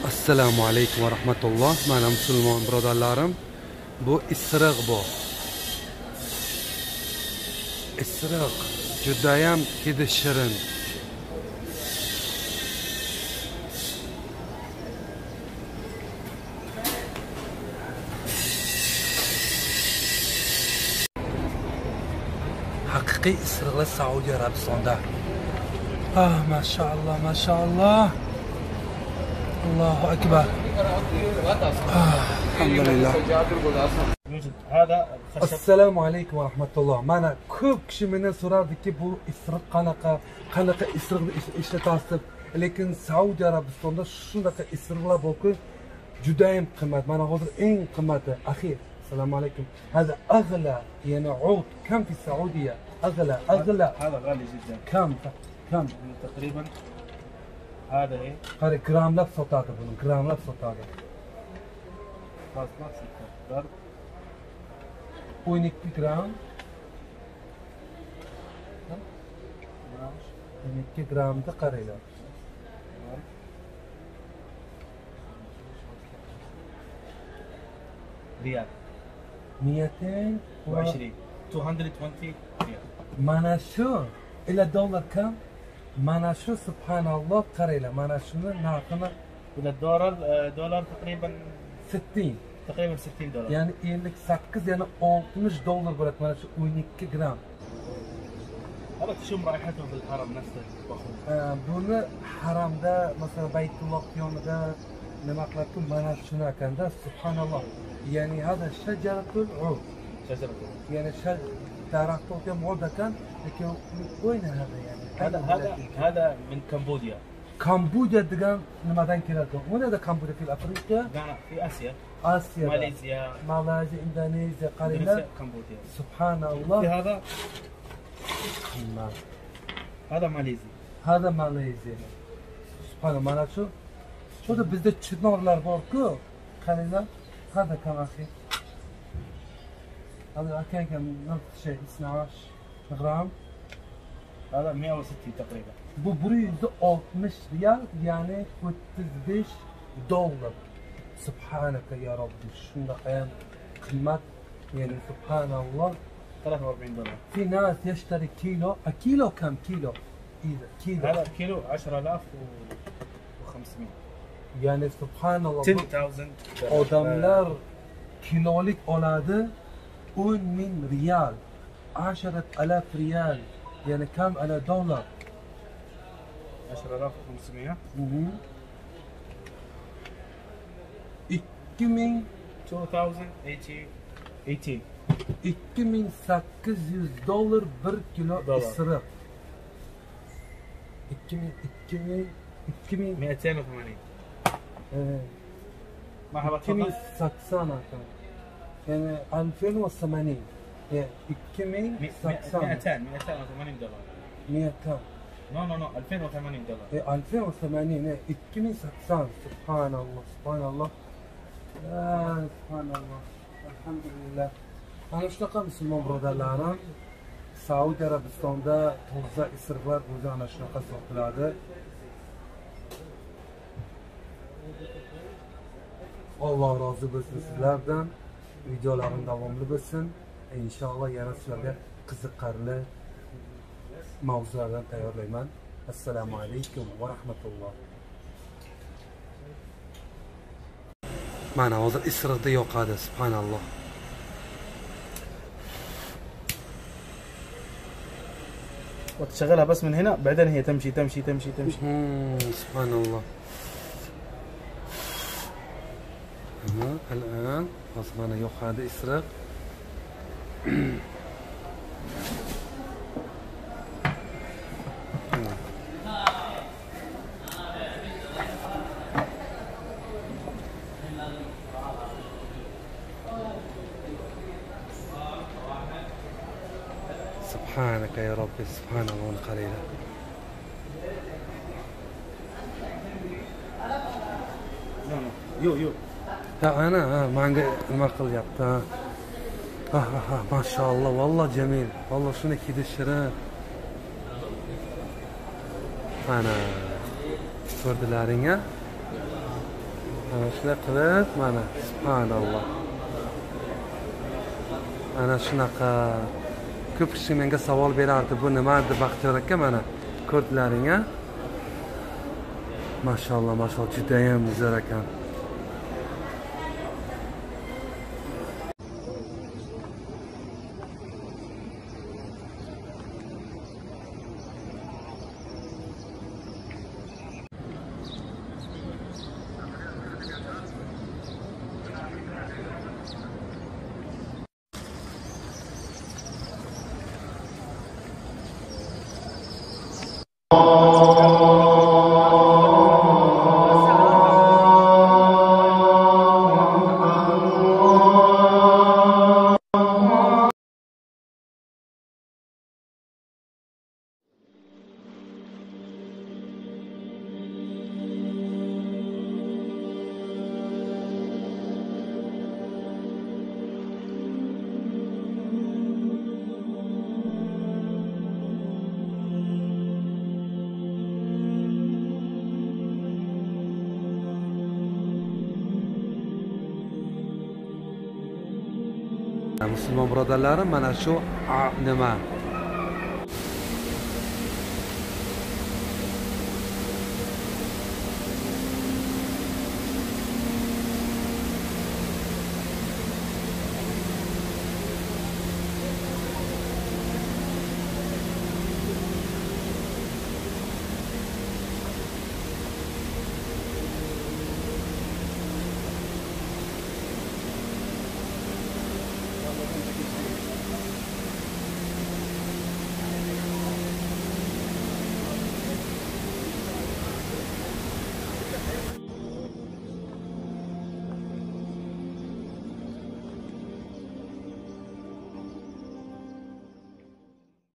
Assalomu alaykum va rahmatulloh. Mana musulmon birodarlarim, bu isiriq bu. Isiriq judayam hidi shirin. Haqiqiy isiriqlar Saudiya Arabistonda. Ah, maşallah, maşallah. Allahu akbar. Alhamdulillah. Assalomu alaykum va rahmatulloh. Mana ko'p kishi mendan so'rardiki, bu isiriq qanaqa isiriqni ishlatasiz? Lekin Saudiya Arabistonda shunaqa isiriqlar borki, juda ham qimmat. Mana hozir eng qimmati akhir. Assalomu alaykum. Hada aghla, yani ud kam fi Saudiya? Aghla. هذا غالي جدا. Kam تقريبا هذا ايه؟ qara gramlab sotadi buni, gramlab sotadi. فاصلة 6 ضرب 12 gram. 12 gramda qaranglar. ريال 220. 220 ريال. Mana shu ila dollar kam? Mana shu subhanalloh qaranglar. Mana shuni narxini إلى دولار تقريبا 60. 60 دولار. Yani 58 yani 60 dolar bo'ladi mana shu 12 gram. هذا تشم رائحته في الحرم نفسه. Buni haramda, masalan, Baytulloh yonida nima qiladi? Mana shuni ekanda, subhanalloh. Yani hada shajaratul ud. شجرته. Yani daraxtga ham ud ekan, lekin o'yna hada yani. هذا من كمبوديا. Kamboja degan nimadan keladi? Bunda Kamboja fil Afrika, لا في اسيا. Asiya, ماليزيا. Malayziya, Indoneziya, qaranglar. كمبوديا. Subhanallah. في هذا ماليزي. Hada Malayziya. Subhanallah, mana shu. Şurada bizde chinorlar bor-ku. Qaranglar. Hada kam akhi. هذا كان نفس الشيء 12 غرام. هذا 160 تقريبا. Bu 160 riyal yani 35 dolar. Subhanaka ya Rabbi. Şundaqa ham qimmat. Yani subhanallah. 43 دولار. في ناس يشتري كيلو، كيلو كم كيلو؟ إذا كيلو. هذا كيلو 10500. Yani subhanallah. 10,000. Odamlar kilolik oladi 10.000 riyal. 10,000 riyal. Yani kam ala dolar. 10500. 2000 2018. 2800 dolar 1 kilo Dolar. isiriq. 2000 280. مرحبا تفضل. 2080 كان. يعني 2080 يعني 2080 280 دولار. 200 نو 2080 دولار. 2080 2080 سبحان الله سبحان الله سبحان الله الحمد لله. Ana shunaqa musulmon birodarlarim, Saudiya Arabistonda toza isiriqlar o'zi ana shunaqa sotiladi. Alloh rozi bo'lsin sizlardan. Videolarim davomli bo'lsin. Inshaalloh yana sizlarga qiziqarli mavzulardan tayyorlayman. Assalomu alaykum va rahmatulloh. Mana hozir isiriqda yoqadi, subhanalloh. وتشغلها بس من هنا بعدين هي تمشي. سبحان الله. الآن أصبحنا يقعد إسراق. سبحانك يا ربي سبحان الله قليلا. يو أنا ما قلت ما شاء الله والله جميل والله شنو كده الشراء. Ana ko'rdilaring-a? Mana shunday qilib, mana subhanalloh. Ana shunaqa. Ko'p kishi menga savol berardi, bu nima deb Baxtiyor aka, mana ko'rdilaring-a? Mashalloh, mashalloh, juda ham zo'r ekan. Musulmon birodarlarim, mana shu nima